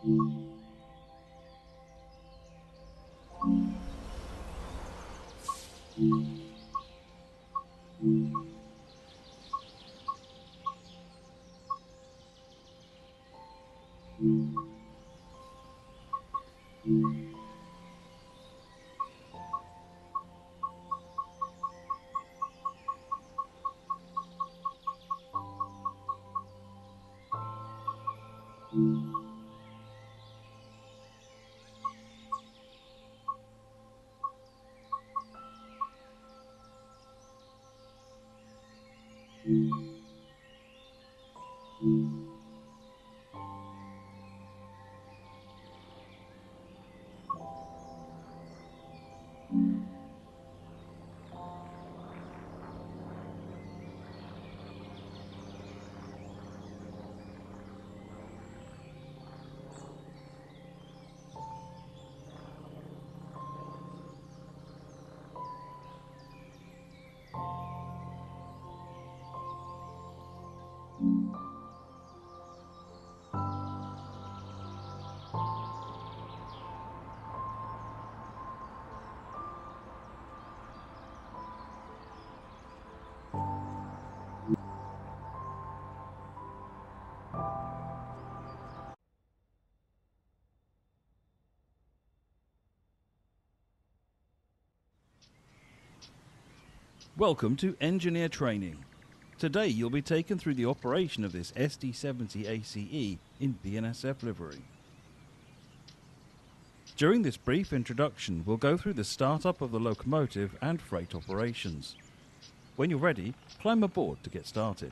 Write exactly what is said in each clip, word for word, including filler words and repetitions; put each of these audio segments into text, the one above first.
Welcome to Engineer Training. Today you'll be taken through the operation of this S D seventy A C E in B N S F livery. During this brief introduction, we'll go through the startup of the locomotive and freight operations. When you're ready, climb aboard to get started.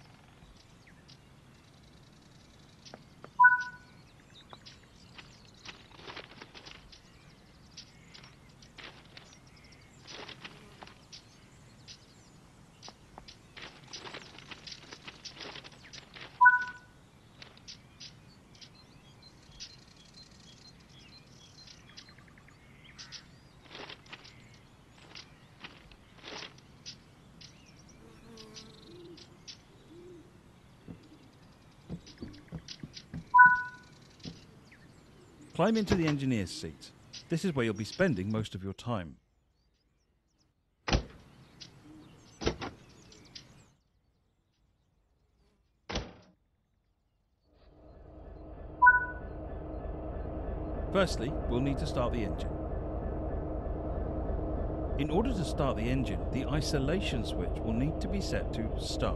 Climb into the engineer's seat. This is where you'll be spending most of your time. Firstly, we'll need to start the engine. In order to start the engine, the isolation switch will need to be set to start.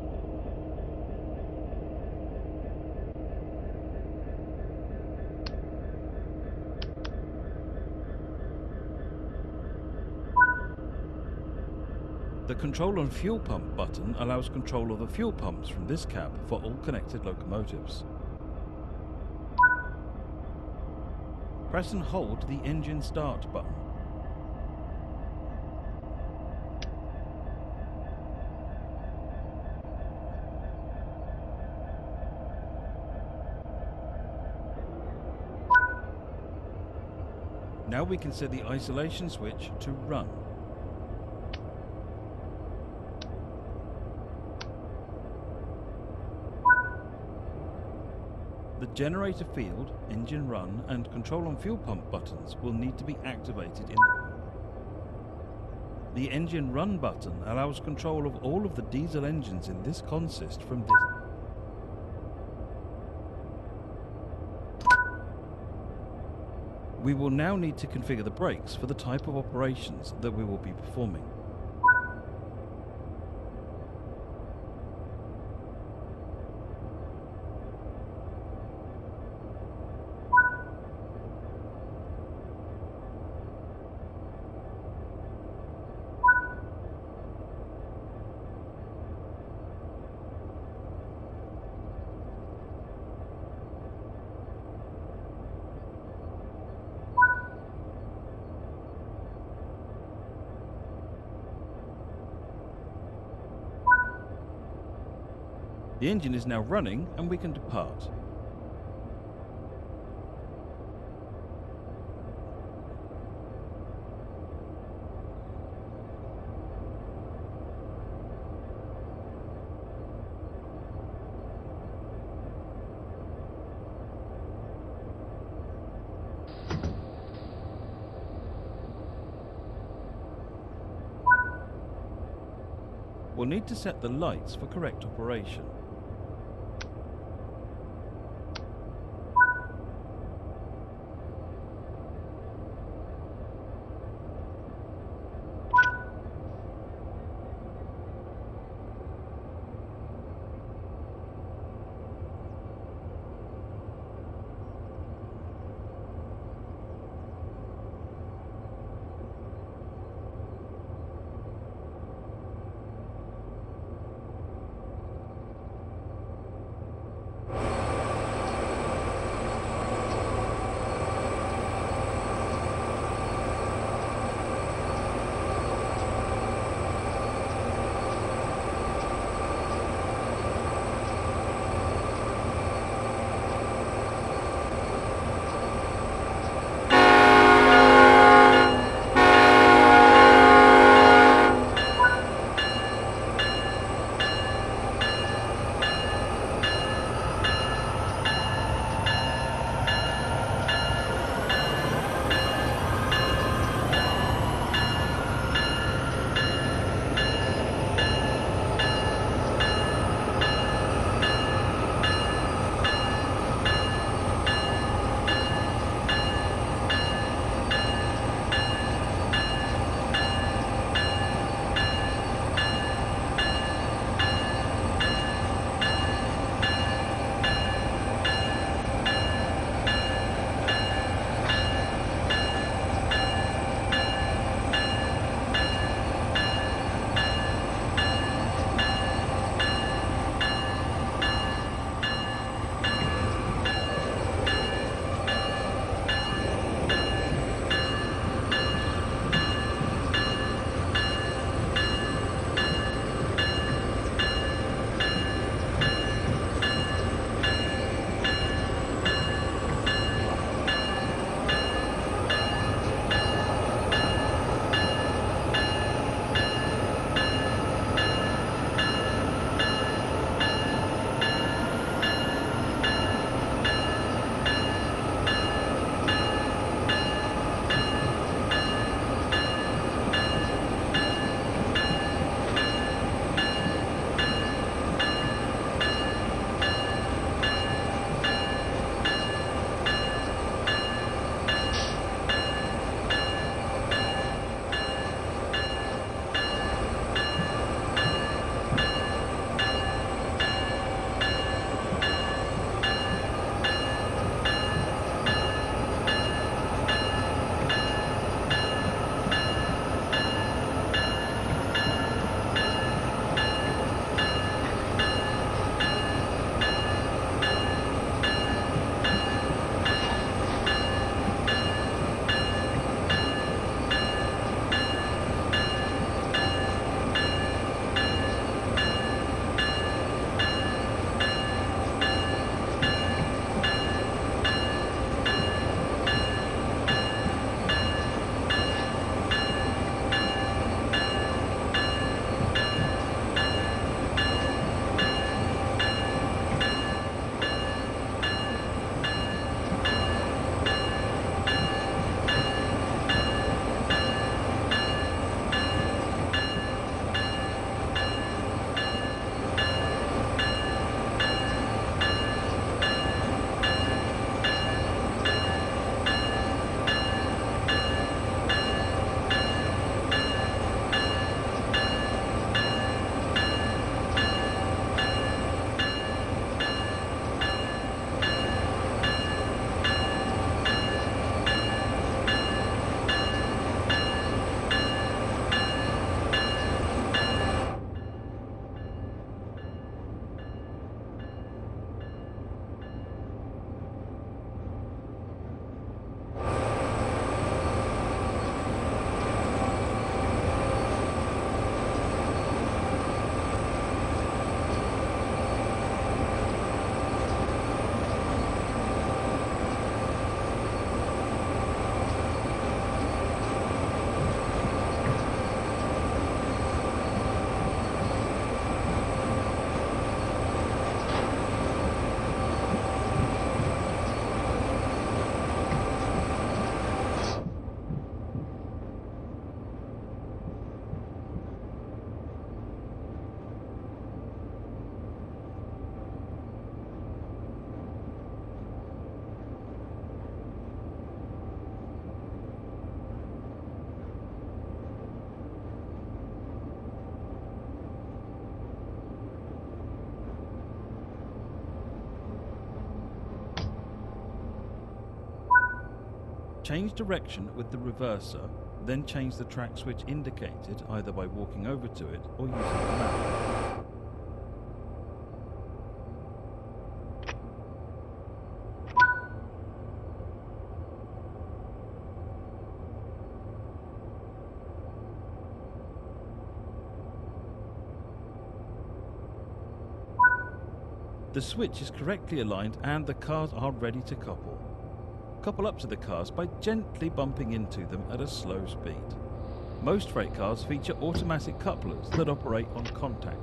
The control on fuel pump button allows control of the fuel pumps from this cab for all connected locomotives. Press and hold the engine start button. Now we can set the isolation switch to run. The generator field, engine run, and control on fuel pump buttons will need to be activated in. The engine run button allows control of all of the diesel engines in this consist from this. We will now need to configure the brakes for the type of operations that we will be performing. The engine is now running and we can depart. We'll need to set the lights for correct operation. Change direction with the reverser, then change the track switch indicated either by walking over to it or using the map. The switch is correctly aligned and the cars are ready to couple. Couple up to the cars by gently bumping into them at a slow speed. Most freight cars feature automatic couplers that operate on contact.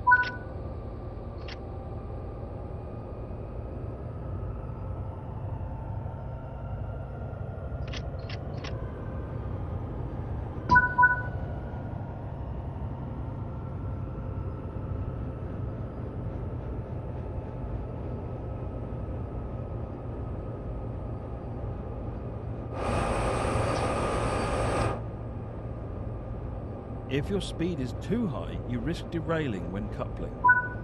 If your speed is too high, you risk derailing when coupling.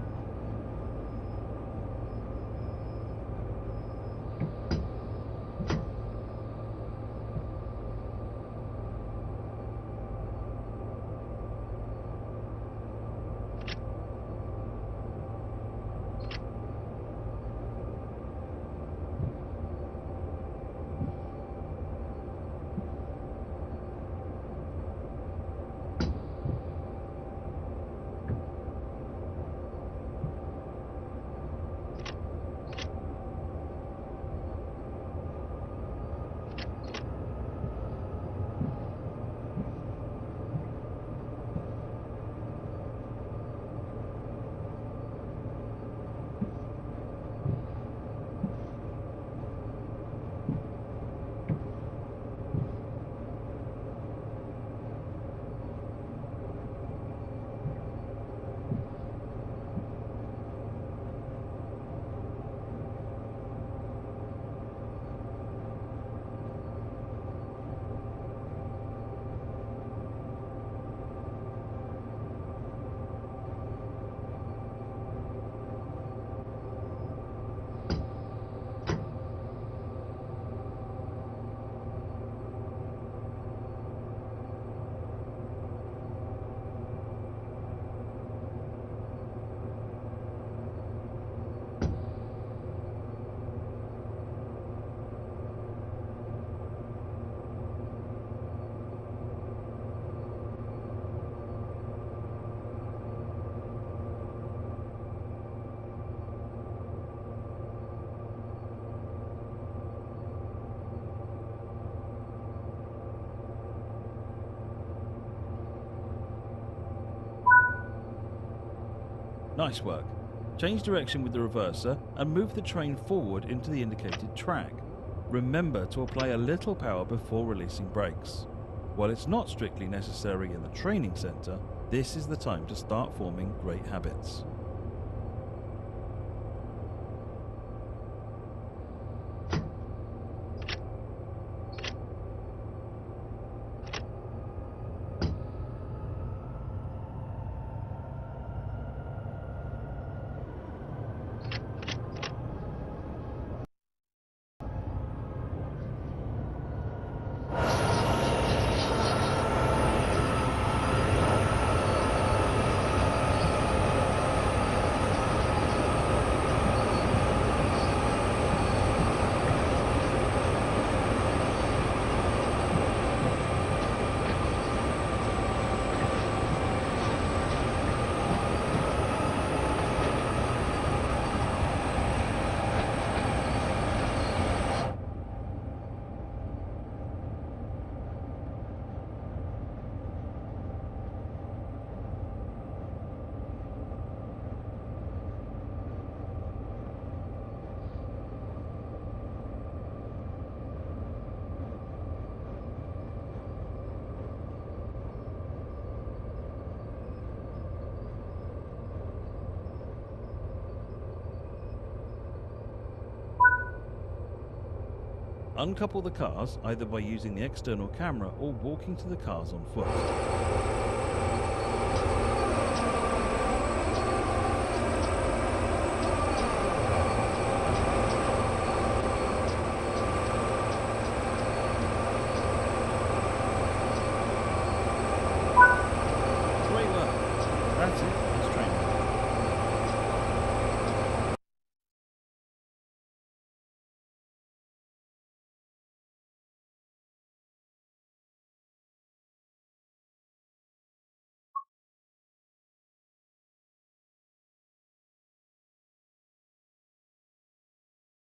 Nice work. Change direction with the reverser and move the train forward into the indicated track. Remember to apply a little power before releasing brakes. While it's not strictly necessary in the training centre, this is the time to start forming great habits. Uncouple the cars either by using the external camera or walking to the cars on foot.